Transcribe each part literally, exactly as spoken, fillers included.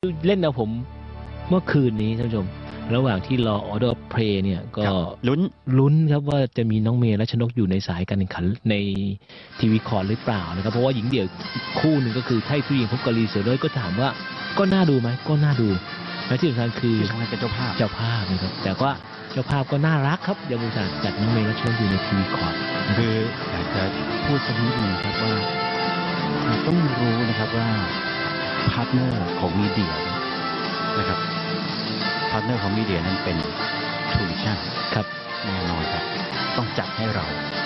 เล่นนะผมเมื่อคืนนี้ท่านผู้ชมระหว่างที่รอออเดอร์เพลย์เนี่ยก็ลุ้นลุ้นครับว่าจะมีน้องเมย์และชนกอยู่ในสายการแข่งขันในทีวีคอร์ดหรือเปล่านะครับเพราะว่าหญิงเดี่ยวคู่หนึ่งก็คือไทผู้หญิงพบกับลีเสือเลยก็ถามว่าก็น่าดูไหมก็น่าดูและที่สำคัญคือที่สำคัญเป็นเจ้าภาพเจ้าภาพนะครับแต่ว่าเจ้าภาพก็น่ารักครับยังอุตส่าห์จัดน้องเมย์และชนกอยู่ในทีวีคอร์ดคืออยากจะพูดสักนิดหนึ่งครับว่าต้องรู้นะครับว่าพาร์ทเนอร์ของมีเดียนะครับพาร์ทเนอร์ของมีเดียนั้นเป็นทูวิชั่นครับแน่นอนครับต้องจัดให้เรา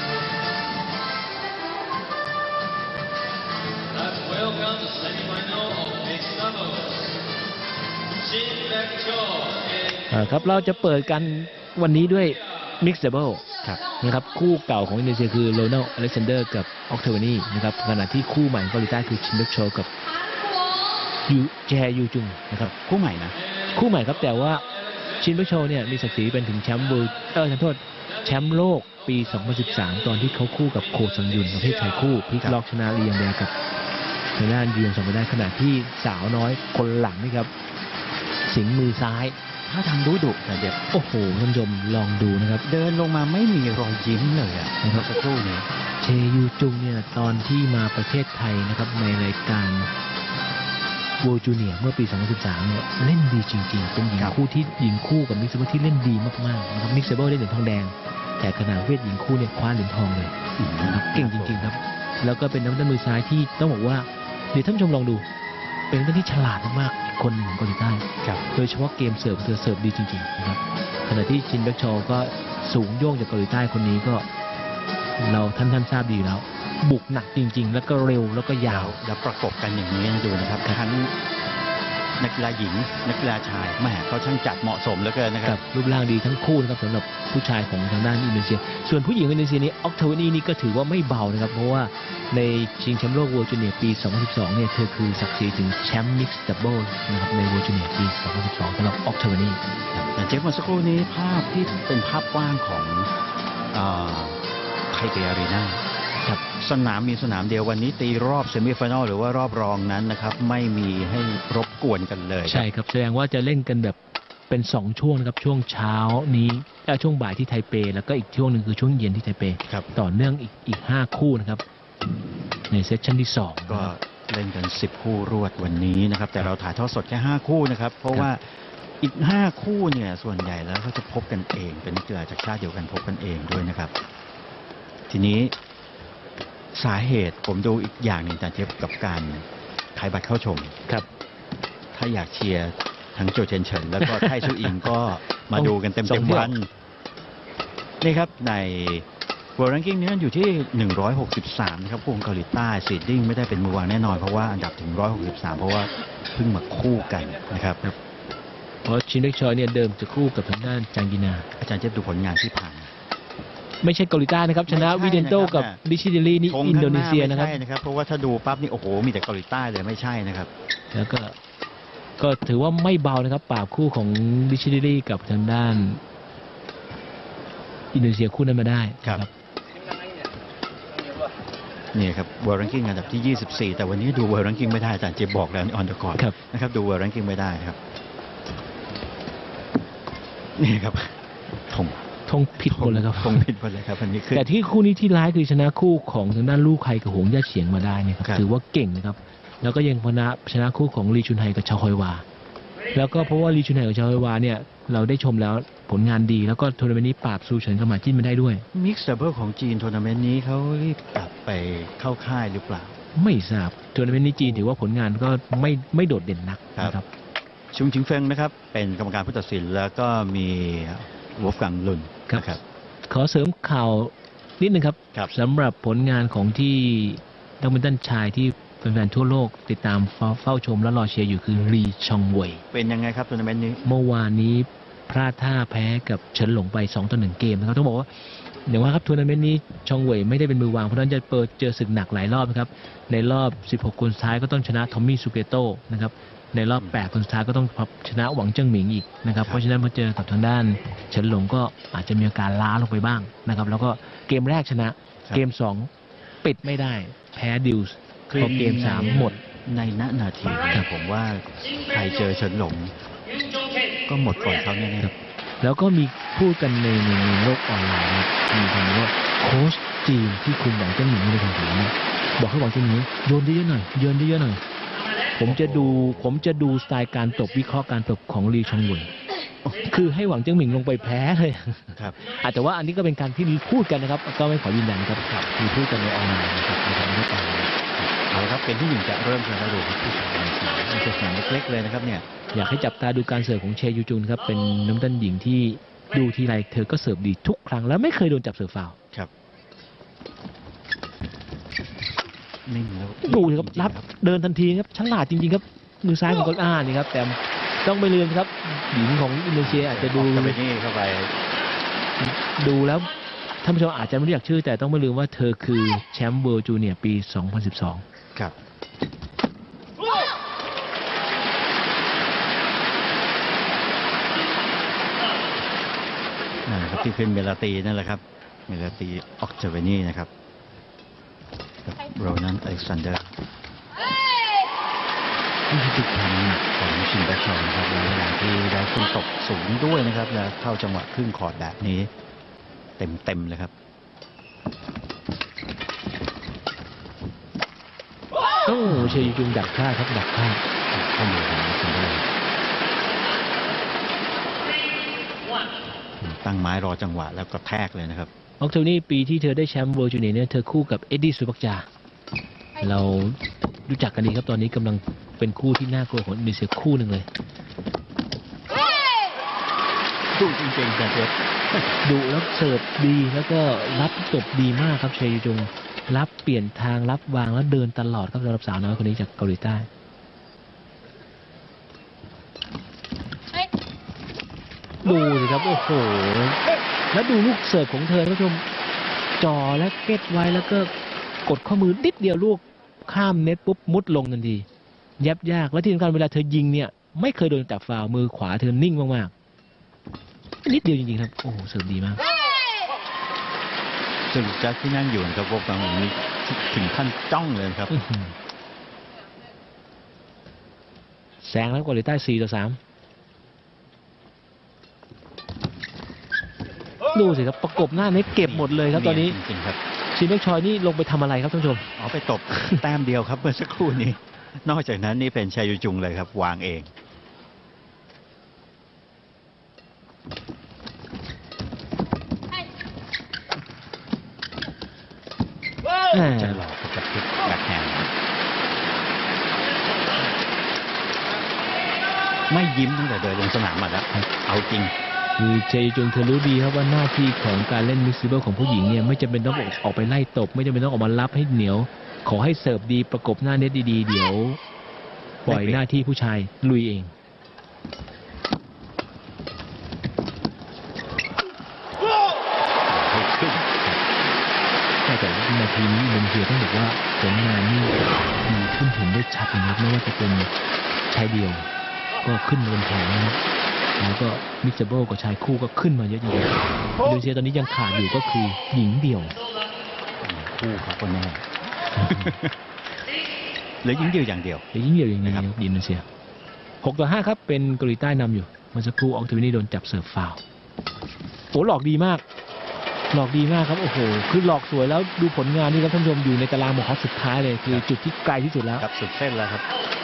ครับเราจะเปิดกันวันนี้ด้วย Mixed Double นะครับคู่เก่าของอินโดนีเซียคือโรนัลอเล็กซานเดอร์กับออกเทวานีนะครับขณะที่คู่ใหม่ของเกาหลีใต้คือชินเบกโชกับยูแจยูจุงนะครับคู่ใหม่นะคู่ใหม่ครับแต่ว่าชินเบกโชเนี่ยมีศักดิ์ศรีเป็นถึงแชมป์เวิลด์เออขอโทษแชมป์โลกปีสองพันสิบสามตอนที่เขาคู่กับโคซังยุนประเภทชายคู่พลิกล็อกชนะเรียงแดงกับทางด้านเยือนสองไปได้ขณะที่สาวน้อยคนหลังนี่ครับสิงห์มือซ้ายถ้าทำดุดุแต่เด็กโอ้โหท่านผู้ชมลองดูนะครับเดินลงมาไม่มีรอยยิ้มเลยอ่ะนะครับสักครู่นี้เชยูจุงเนี่ยตอนที่มาประเทศไทยนะครับในรายการโวจูเนียเมื่อปีสองพันสิบสามเนี่ยเล่นดีจริงๆเป็นหญิงคู่ที่หญิงคู่กับมิกซ์เซเบิลที่เล่นดีมากๆนะครับมิกซ์เซเบิลได้เหรียญทองแดงแต่ขณะเวทหญิงคู่เนี่ยคว้าเหรียญทองเลยนะครับเก่งจริงๆครับแล้วก็เป็นนักเตะมือซ้ายที่ต้องบอกว่าเดี๋ยวท่านผู้ชมลองดูเป็นนักที่ฉลาดมากๆคนหนึ่งของเกาหลีใต้โดยเฉพาะเกมเสิร์ฟเธอเสิร์ฟดีจริงๆนะครับขณะที่ชินเบกโชก็สูงโย่งจากเกาหลีใต้คนนี้ก็เราท่านท่านทราบดีแล้วบุกหนักจริงๆแล้วก็เร็วแล้วก็ยาวแล้วประกบกันอย่างนี้นะดูนะครับทั้งนักกีฬาหญิงนักกีฬาชายแหมเขาช่างจัดเหมาะสมเหลือเกินนะครับรูปร่างดีทั้งคู่นะครับสำหรับผู้ชายของทางด้านอินโดนีเซียส่วนผู้หญิงอินโดนีเซียนี้ออกเทวานีนี่ก็ถือว่าไม่เบานะครับเพราะว่าในชิงแชมป์โลกเวิลด์จูเนียร์ปีสองพันสิบสองเนี่ยเธอคือศักดิ์ศรีถึงแชมป์มิกซ์ดับเบิลนะครับในเวิลด์จูเนียร์ปีสองพันสิบสองสำหรับออกเทวานีแต่เจฟมาสักครู่นี้ภาพที่เป็นภาพกว้างของไทเปอารีนาสนามมีสนามเดียววันนี้ตีรอบเซมิไฟแนลหรือว่ารอบรองนั้นนะครับไม่มีให้รบกวนกันเลยใช่ครับแสดงว่าจะเล่นกันแบบเป็นสองช่วงนะครับช่วงเช้านี้ช่วงบ่ายที่ไทเปแล้วก็อีกช่วงหนึ่งคือช่วงเย็นที่ไทเปต่อเนื่องอีกอีกห้าคู่นะครับในเซสชั่นที่สองก็เล่นกันสิบคู่รวดวันนี้นะครับแต่เราถ่ายทอดสดแค่ห้าคู่นะครับเพราะว่าอีกห้าคู่เนี่ยส่วนใหญ่แล้วเขาจะพบกันเองเป็นนักกีฬาจากชาติเดียวกันพบกันเองด้วยนะครับทีนี้สาเหตุผมดูอีกอย่างหนึ่งแต่เทียบกับการขายบัตรเข้าชมครับถ้าอยากเชียร์ทั้งโจเจนเฉินแล้วก็ไทชูอิงก็มาดูกันเต็มเต็มวันนี่ครับใน World Ranking นี้อยู่ที่หนึ่งร้อยหกสิบสามนะครับคู่ของเกาหลีใต้ซีดดิ้งไม่ได้เป็นมือวางแน่นอนเพราะว่าอันดับถึงหนึ่งร้อยหกสิบสามเพราะว่าเพิ่งมาคู่กันนะครับเพราะชินเบกโชเนี่ยเดิมจะคู่กับทางด้านจางกินาอาจารย์เจ็บดูผลงานที่ผ่านไม่ใช่เกาหลีใต้นะครับชนะวิเดนโตกับดิชิเดลีนี่อินโดนีเซียนะครับไม่ใช่นะครับเพราะว่าถ้าดูปั๊บนี่โอ้โหมีแต่เกาหลีใต้เลยไม่ใช่นะครับแล้วก็ก็ถือว่าไม่เบานะครับปราบคู่ของดิชิเดลีกับทางด้านอินโดนีเซียคู่นั้นมาได้ครับนี่ครับ World Ranking อันดับที่ยี่สิบสี่แต่วันนี้ดู World Ranking ไม่ได้อาจารย์เจ็บบอกแล้วออนเดอะคอร์ดนะครับดู World Ranking ไม่ได้ครับนี่ครับธงธงผิดหมดเลยครับธงผิดหมดเลยครับอันนี้คือแต่ที่คู่นี้ที่ร้ายคือชนะคู่ของทางด้านลู่ไคกับหงย่าเฉียงมาได้เนี่ยครับถือว่าเก่งนะครับแล้วก็ยังชนะชนะคู่ของลีชุนไฮกับชาวฮอยวาแล้วก็เพราะว่าลีชุนไฮกับชาวฮอยวาเนี่ยเราได้ชมแล้วผลงานดีแล้วก็ทัวร์นาเมนต์นี้ปราบซูเฉินกับหมาจิ้นมาได้ด้วยมิกซ์ดับเบิลของจีนทัวร์นาเมนต์นี้เขารีบกลับไปเข้าค่ายหรือเปล่าไม่ทราบทัวร์นาเมนต์นี้จีนถือว่าผลงานก็ไม่ไม่โดดเด่นนักนะครับชุงชิงเฟิงนะครับเป็นกรรมการผู้ตัดสินแล้วก็มีวอล์ฟกังลุนครับขอเสริมข่าวนิดนึงครับสำหรับผลงานของที่นักแบดมินตันชายที่แฟนๆทั่วโลกติดตามเฝ้าชมและรอเชียร์อยู่คือลีชองเว่ยเป็นยังไงครับทัวร์นาเมนต์นี้เมื่อวานนี้พลาดท่าแพ้กับเฉินหลงไปสองต่อหนึ่งเกมนะครับต้องบอกว่าอย่างว่าครับทัวร์นาเมนต์นี้ชองเว่ยไม่ได้เป็นมือวางเพราะฉะนั้นจะเปิดเจอศึกหนักหลายรอบนะครับในรอบสิบหกคนสุดท้ายก็ต้องชนะทอมมี่ซูเกโตนะครับในรอบแปดคนสุดท้ายก็ต้องชนะหวังเจิ้งหมิงอีกนะครับเพราะฉะนั้นพอเจอกับทางด้านเฉินหลงก็อาจจะมีอาการล้าลงไปบ้างนะครับแล้วก็เกมแรกชนะเกมสองปิดไม่ได้แพ้ดิวส์พอเกมสามหมดในณนาทีนี้ผมว่าใครเจอเฉินหลงก็หมดก่อนเขาแน่ครับแล้วก็มีพูดกันในในในโลกออนไลน์นะมีคำว่าโค้ชจีนที่คุมหวังเจิ้งหมิงในสนามเนี่ยบอกให้หวังเจิ้งหมิงโยนเยอะๆหน่อยโยนเยอะๆหน่อยผมจะดูผมจะดูสไตล์การตบวิเคราะห์การตบของลีชองหวุนคือให้หวังเจิ้งหมิงลงไปแพ้เลยๆครับอาจจะว่าอันนี้ก็เป็นการที่พูดกันนะครับก็ไม่ขอยืนยันนะครับมีพูดกันในออนไลน์นะครับในทางโลกออนไลน์เอาละครับเป็นที่หญิงจะเริ่มกันแล้วดูครับผู้ชายในสนามไม่ใช่สนามเล็กๆเลยนะครับเนี่ยอยากให้จับตาดูการเสิร์ฟของเชยูจุนครับเป็นน้ำต้นหญิงที่ดูทีไรเธอก็เสิร์ฟดีทุกครั้งแล้วไม่เคยโดนจับเสิร์ฟฟาวล์ครับนิ่งแล้วดูสิครับรับเดินทันทีครับฉลาดจริงๆครับมือซ้ายของคนอ่านี่ครับแต่ต้องไม่ลืมครับหญิงของอินโดนีเซียอาจจะดูจะไปนี่เข้าไปดูแล้วท่านผู้ชมอาจจะไม่รู้จักชื่อแต่ต้องไม่ลืมว่าเธอคือแชมป์เวิลด์จูเนียร์ปี สองพันสิบสองครับนั่นแหละครับที่ขึ้นเมลาตีนั่นแหละครับเมลาตีออกเจเวนี่นะครับโรนันอเล็กซานเดอร์นี่คือจุดแข็งหนักของชินแบชชอนนะครับแล้วอย่างที่ได้ขึ้นตบสูงด้วยนะครับแล้วเข้าจังหวะครึ่งคอร์ดแบบนี้ เต็มเต็มเลยครับโอ้เชยูจุนดักพลาดครับดักพลาดข้อมือของชินเดอร์ตั้งไม้รอจังหวะแล้วก็แทกเลยนะครับออกเทนี่ปีที่เธอได้แชมป์เวิลด์จูเนียร์เนี่ยเธอคู่กับเอ็ดดี้ซูบักจาเรารู้จักกันดีครับตอนนี้กำลังเป็นคู่ที่น่ากลัวของอินโดนีเซียคู่หนึ่งเลยดูจริงๆแต่เด็ดดุแล้วเสิร์ฟดีแล้วก็รับจบดีมากครับเชยูจุงรับเปลี่ยนทางรับวางแล้วเดินตลอดครับสำหรับสาวน้อยคนนี้จากเกาหลีใต้ดูสิครับโอ้โหแล้วดูลูกเสิร์ฟของเธอท่านผู้ชมจ่อและเก็ตไว้แล้วก็กดข้อมือนิดเดียวลูกข้ามเน็ตปุ๊บมุดลงทันทียับยากและที่สำคัญเวลาเธอยิงเนี่ยไม่เคยโดนจับฟาวล์มือขวาเธอนิ่งมากๆนิดเดียวจริงๆครับโอ้โหเสิร์ฟดีมากซึ่งแจ็คที่นั่งอยู่นะครับพวกเรานี้ถึงขั้นจ้องเลยครับแซงแล้วเกาหลีใต้สี่ต่อสามดูสิครับประกบหน้าเน็ตเก็บหมดเลยครับตอนนี้จริงๆครับชินเบกชอยนี่ลงไปทำอะไรครับท่านผู้ชมเอาไปตบ แต้มเดียวครับเมื่อสักครู่นี้ นอกจากนั้นนี่เป็นชายูจุงเลยครับ วางเองจะหลอกกับพลิกแบ็คแฮนด์ไม่ยิ้มตั้งแต่เดินลงสนามมาแล้วเอาจริงคือเจจุงเธอรู้ดีครับว่าหน้าที่ของการเล่นมิกซ์เบิลของผู้หญิงเนี่ยไม่จำเป็นต้องออกไปไล่ตบไม่จำเป็นต้องออกมารับให้เหนียว ขอให้เสิร์ฟดีประกบหน้าเน็ตดีๆเดี๋ยวปล่อยหน้าที่ผู้ชายลุยเองแต่นาทีนี้อินโดนีเซียต้องบอกว่าผลงานนี่ดีขึ้นเห็นได้ชัดนะครับไม่ว่าจะเป็นชายเดียวก็ขึ้นมาเป็นแถวนะครับแล้วก็มิกซ์เบิลกับชายคู่ก็ขึ้นมาเยอะจริงๆอินโดนีเซียตอนนี้ยังขาดอยู่ก็คือหญิงเดี่ยวคู่เขาคนแน่ เหลือยิงเดียวอย่างเดียวเหลือยิงเดี่ยวอย่างนี้ครับอินโดนีเซียหกต่อห้าครับเป็นเกาหลีใต้นำอยู่เมื่อสักครู่ออกทีวีนี่โดนจับเสิร์ฟฟาวล์โอ้หลอกดีมากหลอกดีมากครับโอ้โหคือหลอกสวยแล้วดูผลงานนี่ครับท่านผู้ชมอยู่ในตารางบอกเขาสุดท้ายเลยคือจุดที่ไกลที่สุดแล้วครับสุดเส้นแล้วครับ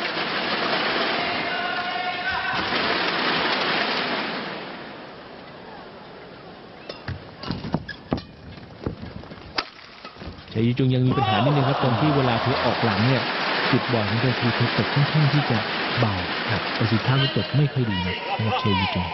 ชายูจุงยังมีปัญหานิดนึงครับตอนที่เวลาเธอออกหลังเนี่ยจุดบอลของเธอคือเธอตกค่อนข้างที่จะเบาครับประสิทธิภาพตกไม่ค่อยดีนะสำหรับชายูจุง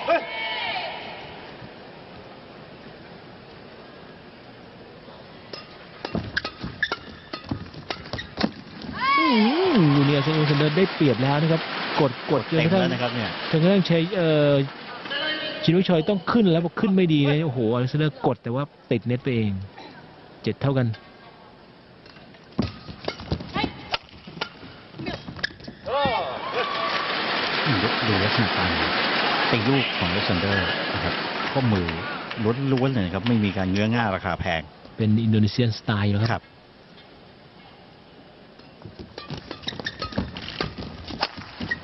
ยูเนียร์เซนโอเซนเดอร์ได้เปรียบแล้วนะครับกดกดจนกระทั่งนะครับเนี่ยจนกระทั่งใช้เอ่อชินวิชอยต้องขึ้นแล้วพอขึ้นไม่ดีเลยโอ้โหอเล็กซานเดอร์กดแต่ว่าติดเน็ตไปเองเจ็ดเท่ากันดูลักษณะการตีลูกของอเล็กซานเดอร์นะครับข้อมือล้วนๆเลยนะครับไม่มีการเงื้อง่าราคาแพงเป็นอินโดนีเซียนสไตล์นะครับ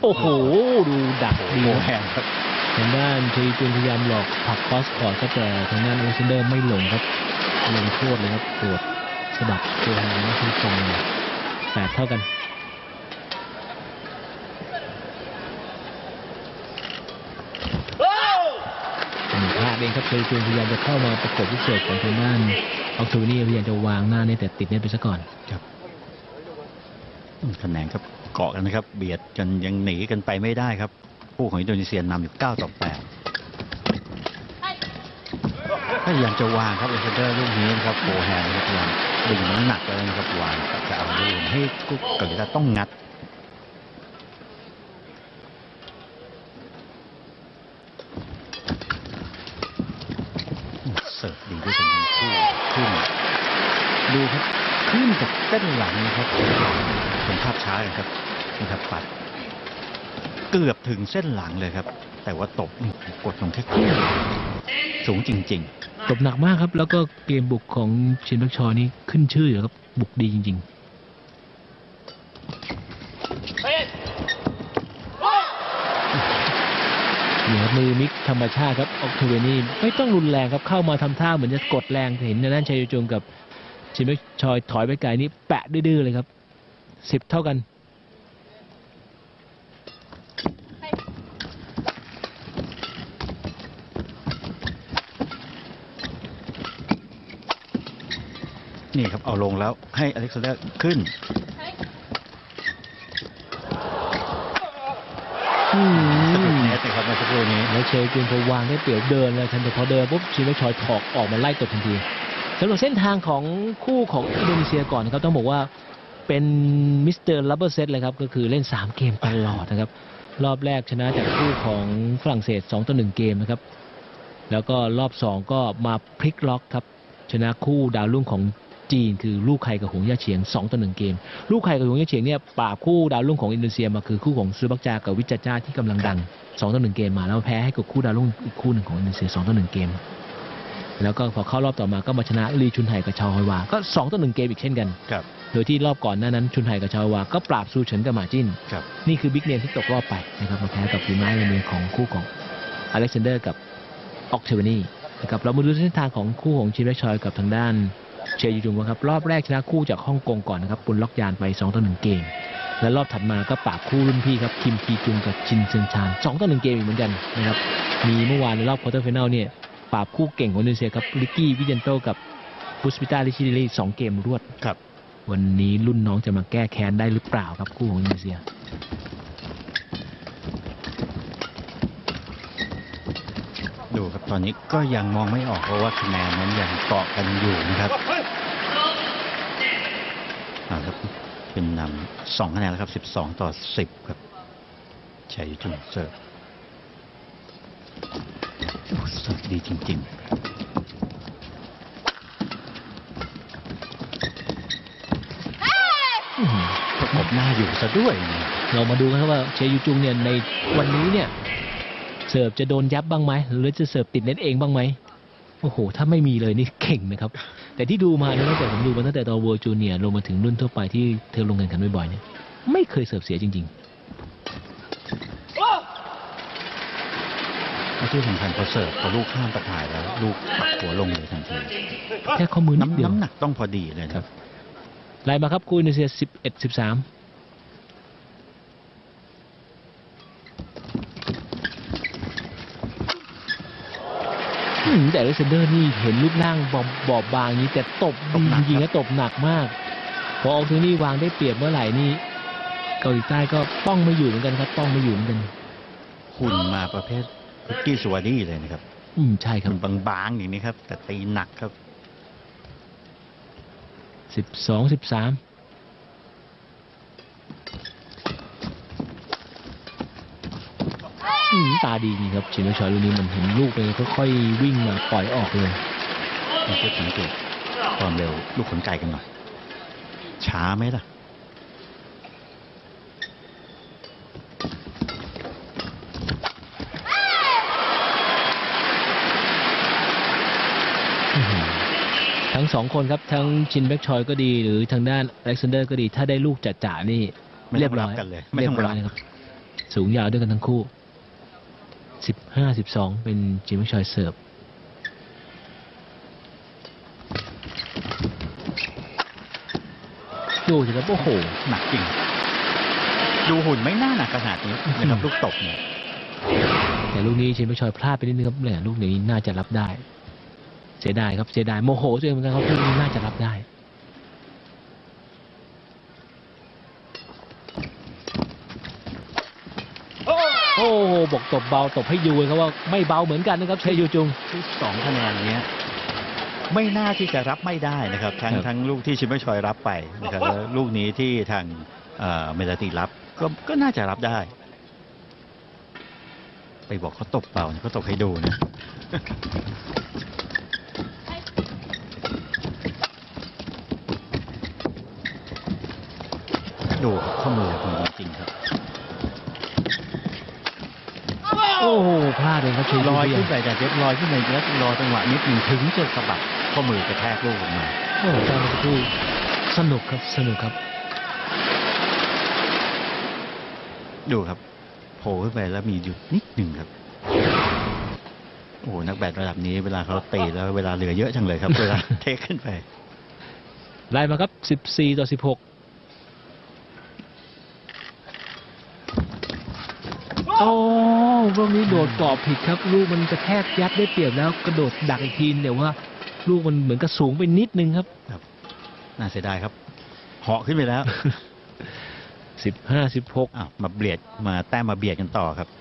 โอ้โหดูดักดีโอ้นะแหงครับทางด้านเชยจุนพยายามหลอกผลักคอสคอร์ดก็แต่ทางด้านอเล็กซานเดอร์ไม่ลงครับลงโทษเลยครับตรวจสะบัดตัวของนักชกตรงแปดเท่ากันพลาดเองครับเชยจุนพยายามจะเข้ามาประกบลูกเสิร์ฟของทางด้านออกทูนี่พยายามจะวางหน้าเน็ตแต่ติดเน็ตไปซะก่อนครับคะแนนครับเกาะกันนะครับเบียดกันยังหนีกันไปไม่ได้ครับผู้ของอินโดนีเซียนำอยู่เก้าต่อแปดพยายามจะวางครับเอเซนเดอร์ลูกนี้นะครับโฟแฮนด์พยายามดึงน้ำหนักเลยนะครับวางจะเอาลูกให้เกาหลีใต้ต้องงัดเสิร์ฟดีด้วยกันทั้งคู่ขึ้นดูครับขึ้นกับเส้นหลังนะครับเป็นภาพช้ากันครับนะครับปัดเกือบถึงเส้นหลังเลยครับแต่ว่าตบนี่กดลงแค่คู่สูงจริงๆตบหนักมากครับแล้วก็เกมบุกของชินบักชอนี่ขึ้นชื่ออยู่ครับบุกดีจริงๆเหนือมือมิกธรรมชาติครับออกทูเวนี่ไม่ต้องรุนแรงครับเข้ามาทำท่าเหมือนจะกดแรงเห็นในด้านชัยจุงกับชินบักชอยถอยไปไกลนี่แปะดื้อๆเลยครับสิบเท่ากันนี่ครับเอาลงแล้วให้อเล็กซานเดอร์ขึ้นสนุกแน่เลยครับมาสักครู่นี้แล้วเชยจุนพอวางได้เปรียบเดินเลยทันทีพอเดินปุ๊บชินบักชอยถอกออกมาไล่ตบทันทีสำหรับเส้นทางของคู่ของอินโดนีเซียก่อนนะครับต้องบอกว่าเป็นมิสเตอร์ลับเบอร์เซตเลยครับก็คือเล่นสามเกมตลอดนะครับรอบแรกชนะจากคู่ของฝรั่งเศสสองต่อหนึ่งเกมนะครับแล้วก็รอบสองก็มาพลิกล็อกครับชนะคู่ดาวรุ่งของจีนคือลูกไข่กับหงย่าเฉียงสองต่อหนึ่งเกมลูกไข่กับหงย่าเฉียงเนี่ยปราบคู่ดาวรุ่งของอินโดนีเซียมาคือคู่ของซูบักจากับวิจจาที่กำลังดังสองต่อหนึ่งเกมมาแล้วแพ้ให้กับคู่ดาวรุ่งอีกคู่หนึ่งของอินโดนีเซียสองต่อหนึ่งเกมแล้วก็พอเข้ารอบต่อมาก็มาชนะลีชุนไห่กับชาวฮอยวาก็สองต่อหนึ่งเกมอีกเช่นกันโดยที่รอบก่อนหน้านั้นชุนไห่กับชาวฮอยวาก็ปราบซูเฉินกับหมาจิ้นนี่คือบิ๊กเนมที่ตกรอบไปนะครับมาแพ้กับฝีไม้ลายมือของคู่ของอเล็กซานเดอร์กับออกเทวานีนะครับเรามาดูเส้นทางของคู่ของชินแบ็กชอยกับทางด้านเชยยูจุงครับรอบแรกชนะคู่จากฮ่องกงก่อนนะครับปุนล็อกยานไปสองต่อหนึ่งเกมและรอบถัดมาก็ปราบคู่รุ่นพี่ครับคิมคีจุงกับชินเซิงชานสองต่อหนึ่งเกมอีกเหมือนกันนะครับมีเมื่อวานในรอบควอเตอร์ไฟแนลเนี่ยปราบคู่เก่งของอินโดนีเซียครับลิกกี้วิเจนโตกับปุสปิต้าลิชิดิลีสองเกมรวดครับวันนี้รุ่นน้องจะมาแก้แค้นได้หรือเปล่าครับคู่ของอินโดนีเซียดูครับตอนนี้ก็ยังมองไม่ออกเพราะว่าคะแนนนั้นยังเกาะกันอยู่นะครับอ่าครับเป็นนำสองคะแนนแล้วครับสิบสองต่อสิบครับชัยจุงเสิร์ฟเสิร์ฟดีจริงๆประกบหน้าอยู่ซะด้วยเรามาดูกันว่าเชยยูจุงเนี่ยในวันนี้เนี่ยเสิร์ฟจะโดนยับบ้างไหมหรือจะเสิร์ฟติดเน็ตเองบ้างไหมโอ้โหถ้าไม่มีเลยนี่เก่งนะครับแต่ที่ดูมาเนี่ยตั้งแต่ผมดูมาตั้งแต่ตอนเวิลด์จูเนียร์ลงมาถึงรุ่นทั่วไปที่เธอลงแข่งขันบ่อยๆเนี่ยไม่เคยเสิร์ฟเสียจริงๆที่สำคัญพอเสิร์ฟพอลูกข้ามตะข่ายแล้วลูกปักหัวลงเลยทันทีแค่ข้อมือนิดเดียวน้ำหนักต้องพอดีเลยครับไล่มาครับคู่อินโดนีเซียสิบเอ็ด สิบสามแต่อเล็กซานเดอร์นี่เห็นรูปร่างบอบบอบบางนี้แต่ตบดีจริงๆนะตบหนักมากพอออกถึงนี่วางได้เปรียบเมื่อไหร่นี่เกาหลีใต้ก็ป้องไม่อยู่เหมือนกันครับป้องไม่อยู่เหมือนกันหุ่นมาประเภทพิกกี้สวาดี้เลยนะครับอืมใช่ครับบางๆอย่างนี้ครับแต่ตีหนักครับสิบสอง สิบสามตาดีจริงครับชินวัชชอยลูกนี้มันเห็นลูกไปค่อยๆวิ่งมาปล่อยออกเลยนี่ก็สังเกตความเร็วลูกขนไก่กันหน่อยช้าไหมล่ะทั้งสองคนครับทั้งชินแบ็กชอยก็ดีหรือทางด้านอเล็กซานเดอร์ก็ดีถ้าได้ลูกจ่าๆนี่เรียบร้อยกันเลยเรียบร้อยนะครับสูงยาวด้วยกันทั้งคู่ สิบห้าสิบสอง เป็นจิมมี่ชอยเสิร์ฟดูสิครับโอ้โหหนักจริง ดูหุ่นไม่น่าหนักขนาดนี้นะครับลูกตบเนี่ยแต่ลูกนี้จิมมี่ชอยพลาดไปนิดนึงครับแหมลูกนี้น่าจะรับได้ เสียดายครับเสียดายโมโหตัวเองเหมือนกันครับลูกนี้น่าจะรับได้โอ้โหบอกตบเบาตบให้ยูครับว่าไม่เบาเหมือนกันนะครับชัยยูจุงที่สองคะแนนเนี้ยไม่น่าที่จะรับไม่ได้นะครับ ทั้งครับทั้งลูกที่ชิมเมอร์ชอยรับไปนะครับแล้วลูกนี้ที่ทางเอ่อเมลาติรับก็ก็น่าจะรับได้ ไปบอกเขาตบเปล่าเนี่ยเขาตบให้ดูนะ ดูข้อมือคุณจริงๆครับโอ้โหพลาดเลยครับชัยยูลอยเบียขึ้นไปแต่เจ็บลอยขึ้นไปแล้วรอจังหวะนิดหนึ่งถึงจะสะบัดข้อมือกระแทกลูกออกมาโอ้โหตอนนี้คือสนุกครับสนุกครับดูครับโผล่ขึ้นไปแล้วมีหยุดนิดหนึ่งครับ โอ้โหนักแบดระดับนี้เวลาเขาตีแล้วเวลาเหลือเยอะจังเลยครับ เวลาเทคขึ้นไปไล่มาครับสิบสี่ต่อสิบหกโอ้ลูกนี้โดดกรอบผิดครับลูกมันกระแทกยัดได้เปรียบแล้วกระโดดดักอีกทีแต่ว่าลูกมันเหมือนกระสูงไปนิดนึงครับครับน่าเสียดายครับเหาะขึ้นไปแล้วสิบห้าสิบหกอ้าวมาเบียดมาแต้มมาเบียดกันต่อครับ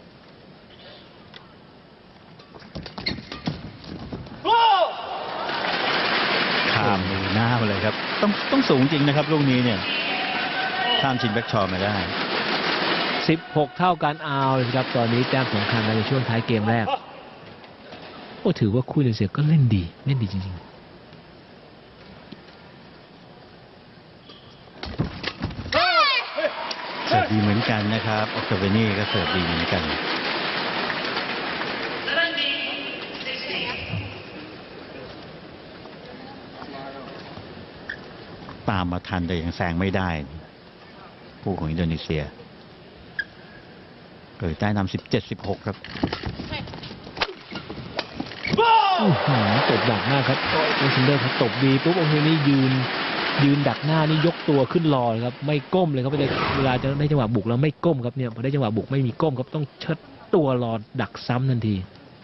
ข้ามมือหน้ามาเลยครับ ต้องต้องสูงจริงนะครับลูกนี้เนี่ยข้ามชินแบ็กชอว์มาได้สิบหกเท่ากันเอาเลยครับตอนนี้แต้มสำคัญกันในช่วงท้ายเกมแรกโอ้ถือว่าคู่อินโดนีเซียก็เล่นดีเล่นดีจริงๆเสิร์ฟดีเหมือนกันนะครับออกเตเวนี่ก็เสิร์ฟดีเหมือนกันตามมาทันแต่ยังแซงไม่ได้ผู้ของอินโดนีเซียเกิดใต้นำสิบเจ็ดสิบหกครับอื้อหือตบดักหน้าครับโอเซนเดอร์ครับตบดีปุ๊บโอเซนนี่ยืนยืนดักหน้านี่ยกตัวขึ้นรอเลยครับไม่ก้มเลยครับเวลาจะได้จังหวะบุกแล้วไม่ก้มครับเนี่ยพอได้จังหวะบุกไม่มีก้มครับต้องเชิดตัวรอดักซ้ำทันที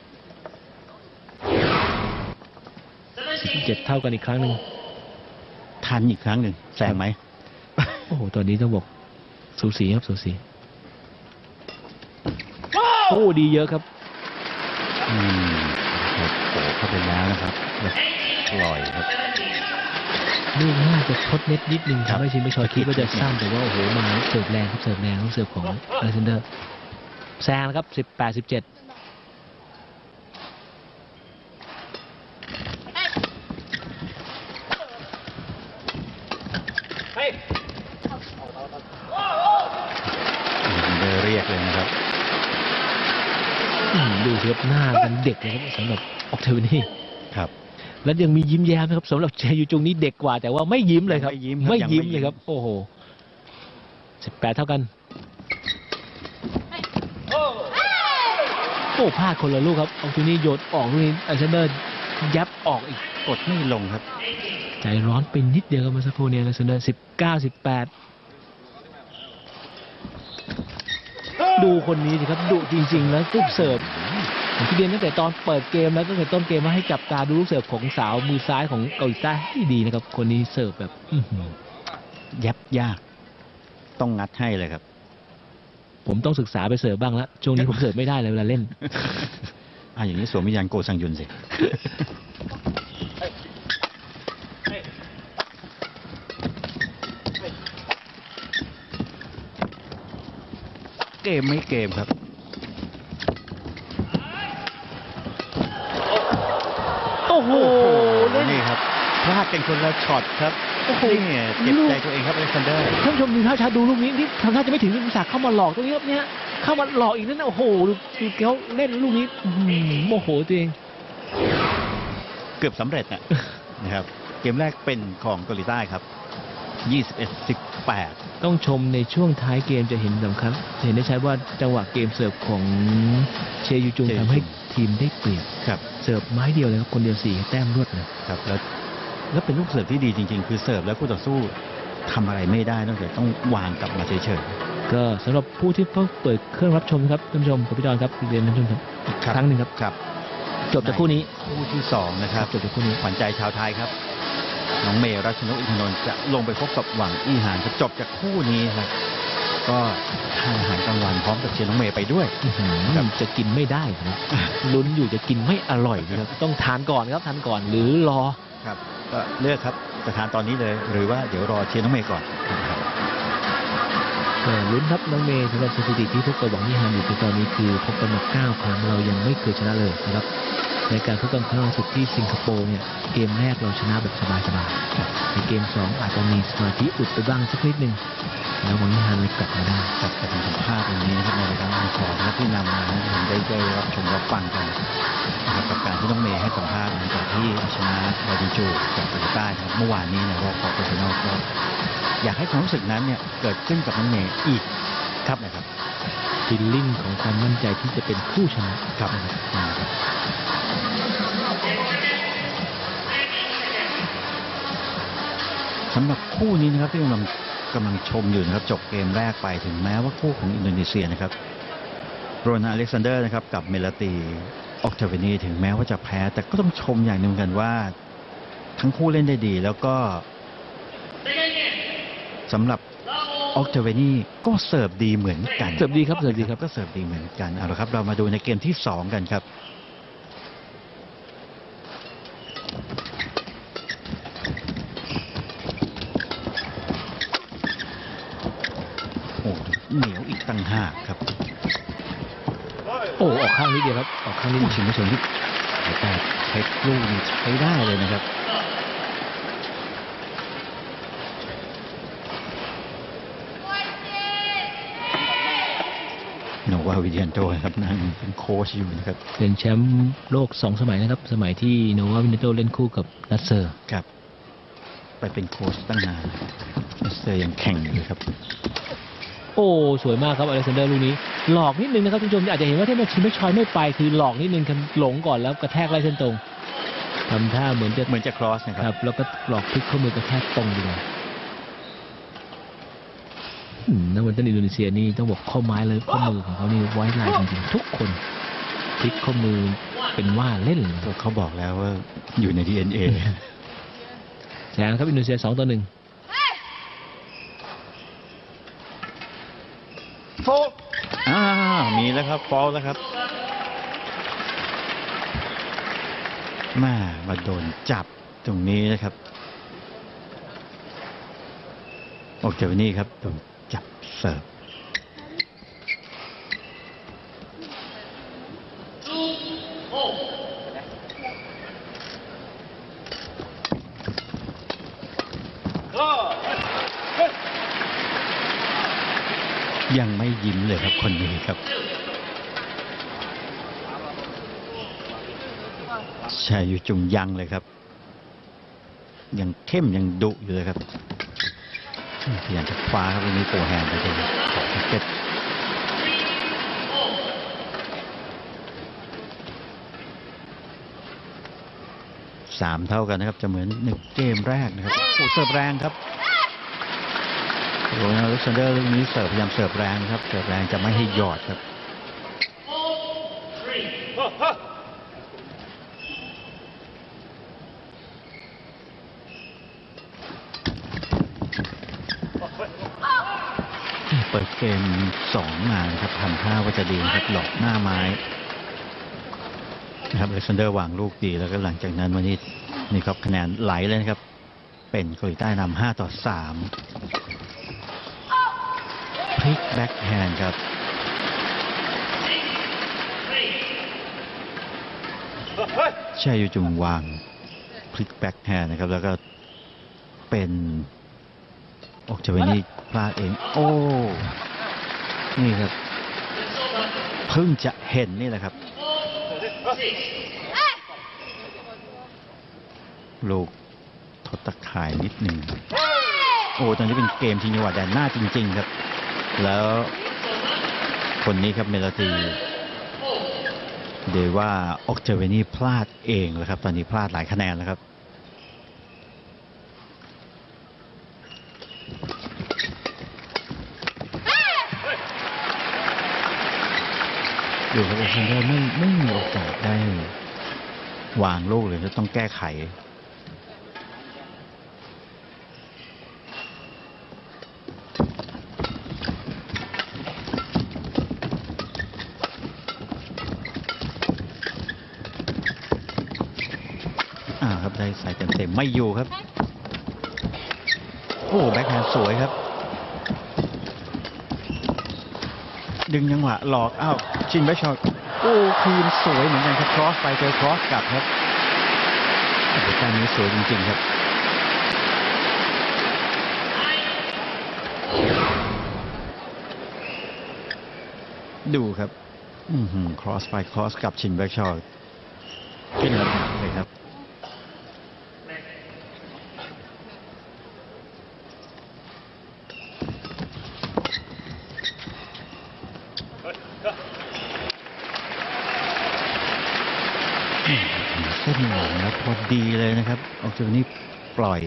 สิบเจ็ดเท่ากันอีกครั้งหนึ่งทันอีกครั้งหนึ่งแซงไหมโอ้โหตอนนี้ต้องบอกสูสีครับสูสีโอ้ดีเยอะครับอืมครับโผล่เข้าไปแล้วนะครับแล้วปล่อยครับลูกน่าจะทดเน็ตนิดนึงครับทำให้ชิมไม่ชอยคิดว่าจะสั้นแต่ว่าโอ้โหมาเสิร์ฟแรงครับเสิร์ฟแรงครับเสิร์ฟของอเลกซานเดอร์แซงนะครับสิบแปดสิบเจ็ดเดอเรียกเลยนะครับดูสิครับหน้ากันเด็กเลยครับสำหรับออกเทวนี่ครับแล้วยังมียิ้มแย้มนะครับสำหรับเจยูจุงนี้เด็กกว่าแต่ว่าไม่ยิ้มเลยครับไม่ยิ้มครับไม่ยังยิ้มไม่ยิ้มเลยครับ โอ้โหสิบแปดเท่ากันโอ้พลาดคนละลูกครับออกทีนี้โยนออกลูกนี้อเลกซานเดอร์ยับออกอีกกดไม่ลงครับใจร้อนไปนิดเดียวครับเมื่อสักครู่นี้อเลกซานเดอร์สิบเก้าสิบแปดดูคนนี้สิครับดุจริงๆแล้วลูกเสิร์ฟผมที่เรียนตั้งแต่ตอนเปิดเกมแล้วตั้งแต่ต้นเกมว่าให้จับตาดูลูกเสิร์ฟของสาวมือซ้ายของเกาหลีใต้ให้ดีนะครับคนนี้เสิร์ฟแบบอื้อหือยับยาก ต้องงัดให้เลยครับผมต้องศึกษาไปเสิร์ฟบ้างแล้วช่วงนี้ผมเสิร์ฟไม่ได้เลยเวลาเล่นอ่ะอย่างนี้สวมวิญญาณโกซังยุนสิ เกมไม่เกมครับโอ้โหเล่นนี่ครับพลาดกันคนละช็อตครับโอ้โหนี่เจ็บใจตัวเองครับอเล็กซานเดอร์ท่านผู้ชมดูท่าชาดูลูกนี้นี่ทำท่าจะไม่ถึงลูกศักดิ์เข้ามาหลอกตรงนี้ครับเนี่ยเข้ามาหลอกอีกนั่นนะโอ้โหดูดูเขาเล่นลูกนี้อื้อหือโมโหตัวเองเกือบสำเร็จนะ นะครับ เกมแรกเป็นของเกาหลีใต้ครับยี่สิบเอ็ดสิบแปดต้องชมในช่วงท้ายเกมจะเห็นสำคัญจะเห็นได้ชัดว่าจังหวะเกมเสิร์ฟของเชยูจุงทำให้ทีมได้เปรียบครับเสิร์ฟไม้เดียวเลยครับคนเดียวสี่แต้มรวดเลยครับแล้วแล้วเป็นลูกเสิร์ฟที่ดีจริงๆคือเสิร์ฟแล้วคู่ต่อสู้ทำอะไรไม่ได้นอกจากต้องวางกลับมาเฉยก็สำหรับผู้ที่เพิ่งเปิดเครื่องรับชมครับท่านผู้ชมกับพี่จอนครับเรียนท่านผู้ชมครับๆครั้งหนึ่งครับครับจบจากคู่นี้คู่ที่สองนะครับจบจากคู่นี้ขวัญใจชาวไทยครับน้องเมย์รัชนกอินทนนท์จะลงไปพบกับหวังอี้หานจะจบจากคู่นี้ครับก็ทานอาหารกลางวันพร้อมกับเชียร์น้องเมย์ไปด้วยอื้อหือจะกินไม่ได้นะลุ้นอยู่จะกินไม่อร่อยนะครับต้องทานก่อนครับทานก่อนหรือรอครับก็เลือกครับจะทานตอนนี้เลย หรือว่าเดี๋ยวรอเชียร์น้องเมย์ก่อนครับเออลุ้นครับน้องเมย์สำหรับสถิติที่พบกับหวังยี่ฮันอยู่ในตอนนี้คือพบกันมาเก้าครั้งเรายังไม่เคยชนะเลยนะครับในการพบกันครั้งล่าสุดที่สิงคโปร์เนี่ยเกมแรกเราชนะแบบสบายๆในเกมสองอาจจะมีสมาธิอุดไปบ้างสักนิดหนึ่งแล้วหวังยี่ฮันเลยกลับมาได้ครับกับสัมภาษณ์ตรงนี้นะครับในรายการอังคอร์นะครับที่นำมาให้ผมได้ได้รับชมรับฟังกันนะครับกับการที่น้องเมย์ให้สัมภาษณ์หลังจากที่เอาชนะบาดิจูจากเกาหลีใต้นะครับเมื่อวานนี้ในรอบคอร์ปอเรชั่นแนลก็อยากให้ความรู้สึกนั้นเนี่ยเกิดขึ้นกับน้องเมย์อีกครับนะครับฟีลลิ่งของความมั่นใจที่จะเป็นผู้ชนะครับนะครับสำหรับคู่นี้นะครับที่กำลังกำลังชมอยู่นะครับจบเกมแรกไปถึงแม้ว่าคู่ของอินโดนีเซียนะครับโรนัลอเล็กซานเดอร์นะครับกับเมลาตีออกเทเวนีถึงแม้ว่าจะแพ้แต่ก็ต้องชมอย่างหนึ่งกันว่าทั้งคู่เล่นได้ดีแล้วก็สำหรับออกเทเวนีก็เสิร์ฟดีเหมือนกันเสิร์ฟดีครับเสิร์ฟดีครับก็เสิร์ฟดีเหมือนกันเอาละครับเรามาดูในเกมที่สองกันครับโอ้เหนียวอีกตั้งห้าครับโอ้ออกข้างนิดเดียวครับออกข้างนิดผู้เดียวชิงผู้ชมที่แต่เทคลูกนี่ใช้ได้เลยนะครับโนวาวิเดียนโตนะครับนั่งเป็นโค้ชอยู่นะครับเป็นแชมป์โลกสองสมัยนะครับสมัยที่โนวาวินเตโตเล่นคู่กับนัสเซอร์ครับ ไปเป็นโค้ชตั้งนานมิสเตอร์ยังแข่งอยู่ครับโอ้สวยมากครับอเล็กซานเดอร์ลูกนี้หลอกนิดนึงนะครับคุณผู้ชมอาจจะเห็นว่าที่แมชชีไม่ชอยไม่ไปคือหลอกนิดนึงหลงก่อนแล้วกระแทกไล่เส้นตรงทำท่าเหมือนจะเหมือนจะครอสนะคครับ รับแล้วก็หลอกพลิกข้อมือกระแทกตรงดีเลยอืมนักบอลอินโดนีเซียนี่ต้องบอกข้อไม้เลยข้อมือของเขานี่ไว้ลายจริงๆทุกคนพลิกข้อมือเป็นว่าเล่นเลยก็เขาบอกแล้วว่าอยู่ใน ดี เอ็น เอแสงครับอินโดนีเซียสองต่อหนึ่งอ่ามีแล้วครับฟอลแล้วครับมามาโดนจับตรงนี้นะครับออกจากนี่ครับโดนจับเสิร์ฟยังไม่ยิ้มเลยครับคนนี้ครับชายอยู่จุงยังเลยครับยังเข้มยังดุอยู่เลยครับพยายามจะคว้าครับวันนี้โปรแฮนด์ไปเลยขอแพ็กเก็ตสามเท่ากันนะครับจะเหมือนหนึ่งเกมแรกนะครับโอ้เสิร์ฟแรงครับโรนัลด์ อเล็กซานเดอร์ลูกนี้เสิร์ฟพยายามเสิร์ฟแรงครับเสิร์ฟแรงจะไม่ให้หยอดครับเปิดเกมสองมานะครับทำท่าว่าจะดีนะครับหลอกหน้าไม้นะครับอเล็กซานเดอร์วางลูกดีแล้วก็หลังจากนั้นวันนี้นี่ครับคะแนนไหลเลยนะครับเป็นเกาหลีใต้นำห้าต่อสามพลิกแบ็คแฮนด์ครับใช่อยู่จุงวางพลิกแบ็คแฮนด์นะครับแล้วก็เป็นออกจากไปนี่พลาดเองโอ้นี่ครับเพิ่งจะเห็นนี่แหละครับลูกทดตะข่ายนิดหนึ่งโอ้ตอนนี้เป็นเกมชิงจังหวะแดนหน้าจริงๆครับแล้วคนนี้ครับเมลาตีเดว่าออกเจเวนี่พลาดเองเลยครับตอนนี้พลาดหลายคะแนนแล้วครับดูครับโอเซนเดอร์ไม่ไม่มีโอกาสได้วางลูกเลยจะต้องแก้ไขอ่าครับได้ใส่เต็มๆไม่อยู่ครับโอ้แบ็คแฮนด์สวยครับดึงจังหวะหลอกอ้าวชินแบ็คช็อตโอ้คืนสวยเหมือนกันครับครอสไปเจอครอสกลับครับโอ้การนี้สวยจริงๆครับดูครับอือหือครอสไปครอสกลับชินแบ็คช็อตขึ้นระดับเลยครับเส้นหลังแล้วพอดีเลยนะครับออกจากนี้ปล่อย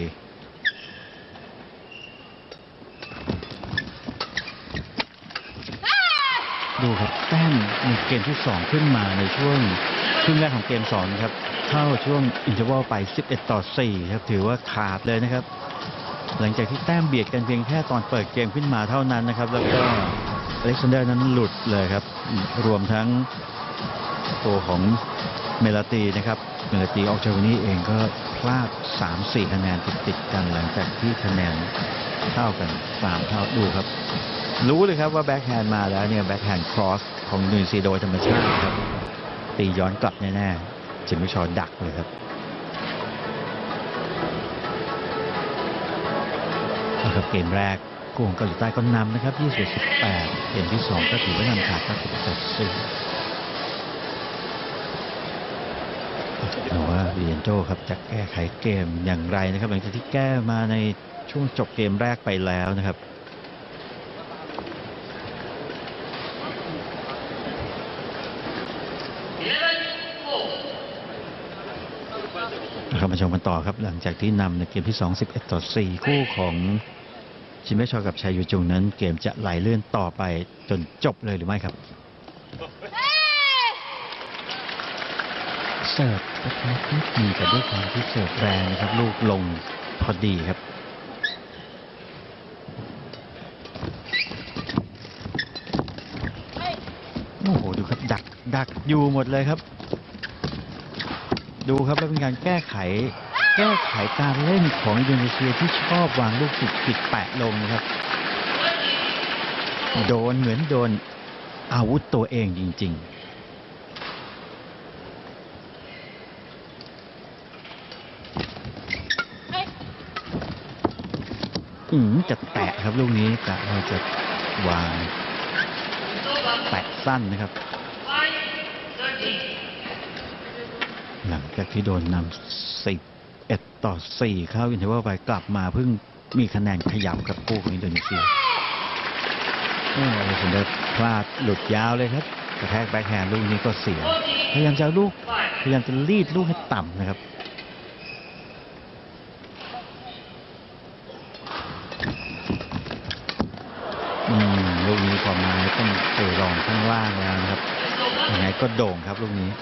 ดูครับแต้มในเกมที่สองขึ้นมาในช่วงครึ่งแรกของเกมสองนะครับเข้าช่วงอินเทอร์วัลไปสิบเอ็ดต่อสี่ครับถือว่าขาดเลยนะครับหลังจากที่แต้มเบียดกันเพียงแค่ตอนเปิดเกมขึ้นมาเท่านั้นนะครับแล้วก็อเล็กซานเดอร์นั้นหลุดเลยครับรวมทั้งตัวของเมลาตีนะครับเมลาตีออกจากวันนี้เองก็พลาด สามสี่ คะแนนติดๆกันหลังจากที่คะแนนเท่ากันสามเท่าดูครับรู้เลยครับว่าแบ็คแฮนด์มาแล้วเนี่ยแบ็คแฮนด์ครอสของนิวซีโดยธรรมชาติครับตีย้อนกลับแน่ๆจิมมี่ชอดักเลยครับนะครับเกมแรกกลุ่มเกาหลีใต้ก็นำนะครับยี่สิบ สิบแปดเกมที่สองก็ถือว่านำขาดก็สิบต่อสี่ดูว่าเรียนโจครับจะแก้ไขเกมอย่างไรนะครับหลังจากที่แก้มาในช่วงจบเกมแรกไปแล้วนะครับนะครับมาชมกันต่อครับหลังจากที่นำในเกมที่สอง สิบเอ็ดต่อสี่คู่ของชินเบชอกับชัยยูจุงนั้นเกมจะไหลเลื่อนต่อไปจนจบเลยหรือไม่ครับเสิร์ฟเล็กนิดนึงแต่ด้วยความที่เสิร์ฟแรงนะครับลูกลงพอดีครับโอ้โหดูครับดักดักอยู่หมดเลยครับดูครับแล้วเป็นการแก้ไขแก้ไขการเล่นของอินโดนีเซียที่ชอบวางลูกปิดปิดแปะลงนะครับโดนเหมือนโดนอาวุธตัวเองจริงๆอืมจะแตะครับลูกนี้กะว่าจะวางแตะสั้นนะครับหลังจากที่โดนนำสิบเอ็ดต่อสี่เข้าอินเทอร์วัลไปกลับมาเพิ่งมีคะแนนขยับกับคู่ของอินโดนีเซียโอ้ยสุดยอดพลาดหลุดยาวเลยครับกระแทกแบ็คแฮนด์ลูกนี้ก็เสียพยายามจะลูกพยายามจะรีดลูกให้ต่ำนะครับอืมลูกนี้พอมาต้องเตะรองข้างล่างแล้วนะครับยังไงก็โด่งครับลูกนี้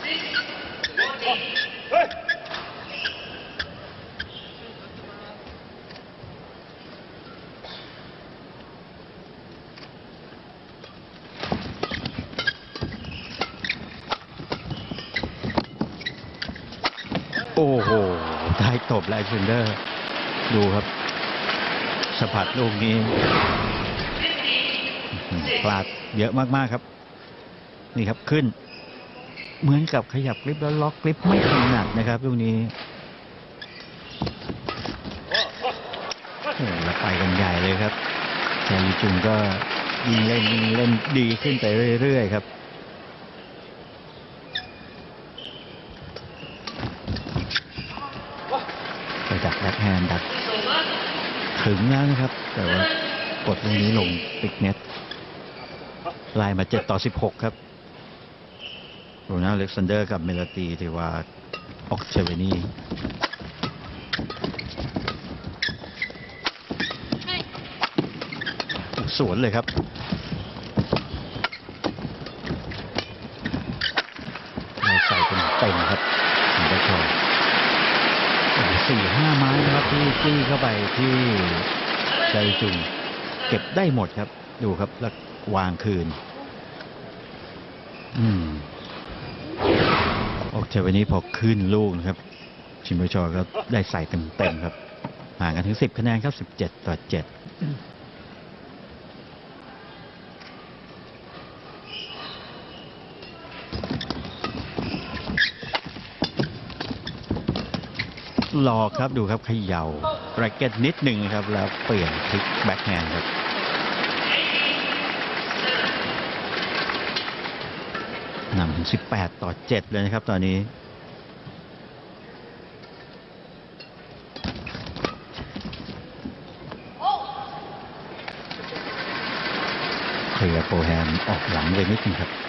โอ้โหได้ตบไลเซนเดอร์ดูครับสะพัดลูกนี้พลาดเยอะมากๆครับนี่ครับขึ้นเหมือนกับขยับกริปแล้วล็อกกริปไม่ถนัดนะครับลูกนี้โอ้แล้วไปกันใหญ่เลยครับชายูจุงก็ยิงเล่นยิงเล่นดีขึ้นไปเรื่อยๆครับไปดักแบ็คแฮนด์ดักถึงแล้วนะครับแต่ว่ากดลูกนี้ลงติดเน็ตไล่มาเจ็ดต่อสิบหกครับโรนัลอเล็กซานเดอร์กับเมลาตีที่ว่าออกเชเวนีสวนเลยครับใส่เป็นเต็มครับถึงได้ชมสี่ห้าไม้นะครับที่จี้เข้าไปที่ใจจุงเก็บได้หมดครับดูครับแล้ววางคืนอืมออกเทวันนี้พอขึ้นลูกนะครับชิมเบอร์ชอก็ได้ใส่เต็มๆครับห่างกันถึงสิบคะแนนครับสิบเจ็ดต่อเจ็ดหลอกครับดูครับเขย่าแร็กเก็ตนิดหนึ่งครับแล้วเปลี่ยนพลิกแบ็คแฮนด์ครับนำถึงสิบแปดต่อเจ็ดเลยนะครับตอนนี้เคลียร์โปรแฮมออกหลังไปนิดนึงครับ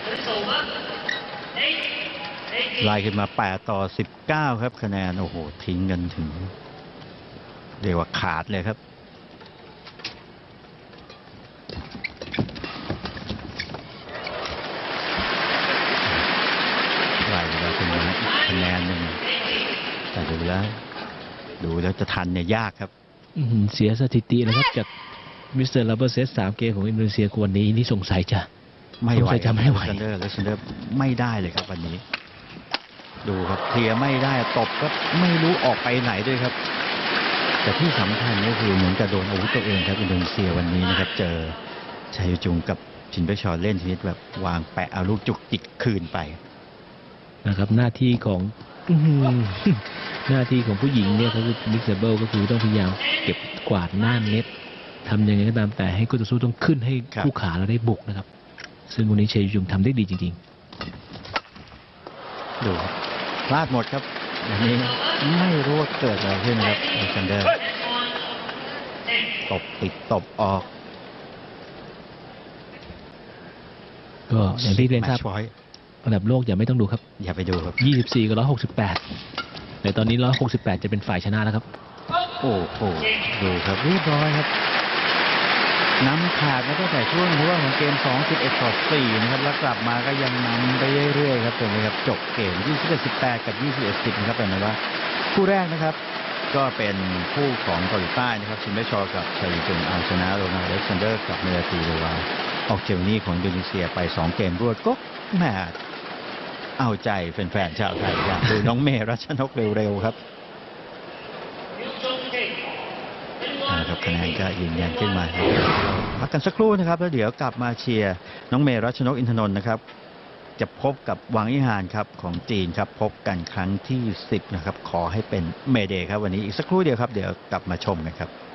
ไล่ขึ้นมาแปดต่อสิบเก้าครับคะแนนโอ้โหทิ้งกันถึงเรียกว่าขาดเลยครับไล่มาถึงอีกคะแนนหนึ่งแต่ดูแล้วดูแล้วจะทันเนี่ยยากครับเสียสถิตินะครับจากมิสเตอร์ลาเบอร์เซสสามเกมของอินโดนีเซียวันนี้นี่สงสัยจะไม่ไหวจะไม่ไหวเลเซนเดอร์เลเซนเดอร์ไม่ได้เลยครับวันนี้ดูครับเคลียร์ไม่ได้ตบก็ไม่รู้ออกไปไหนด้วยครับแต่ที่สำคัญก็คือเหมือนกับโดนอาวุธตัวเองครับอินโดนีเซียวันนี้นะครับเจอชัยจุงกับชินเบชอเล่นชนิดแบบวางแปะเอาลูกจุกจิกคืนไปนะครับหน้าที่ของหน้าที่ของผู้หญิงเนี่ยเขาคือมิกซ์เบิลก็คือต้องพยายามเก็บกวาดหน้าเน็ตทำยังไงก็ตามแต่ให้คู่ต่อสู้ต้องขึ้นให้คู่ขาเราได้บุกนะครับซึ่งวันนี้ชัยจุงทำได้ดีจริงๆดูพลาดหมดครับวันนี้ไม่รู้ว่าเกิดอะไรขึ้นนะครับอเล็กซานเดอร์ตบติดตบออกก็อย่างที่เรียนครับอันดับโลกอย่าไม่ต้องดูครับอย่าไปดูครับยี่สิบสี่กับหนึ่งร้อยหกสิบแปดแต่ตอนนี้หนึ่งร้อยหกสิบแปดจะเป็นฝ่ายชนะแล้วครับโอ้โหดูครับเรียบร้อยครับน้ำขาดมาตั้งแต่ช่วงร่วงของเกมสอง สิบเอ็ดต่อสี่นะครับแล้วกลับมาก็ยังนำไปเรื่อยๆครับจนนะครับจบเกมยี่สิบเอ็ดสิบแปดกับยี่สิบเอ็ดสิบนะครับเป็นไงว่าคู่แรกนะครับก็เป็นคู่ของเกาหลีใต้นะครับชินเบชอกับชัยจุงเอาชนะโรนัลอเล็กซานเดอร์กับเมลาตีเรวาออกเจลนี่ของอินโดนีเซียไปสองเกมรวดก็แหมเอาใจแฟนๆชาวไทยอยากดูน้องเมรัชนกเร็วๆครับนะครับคะแนนก็ยืนยันขึ้นมาพักกันสักครู่นะครับแล้วเดี๋ยวกลับมาเชียร์น้องเมรัชนกอินทนนท์นะครับจะพบกับหวังอี้หานครับของจีนครับพบกันครั้งที่สิบนะครับขอให้เป็นเมเดย์ครับวันนี้อีกสักครู่เดียวครับเดี๋ยวกลับมาชมกันครับ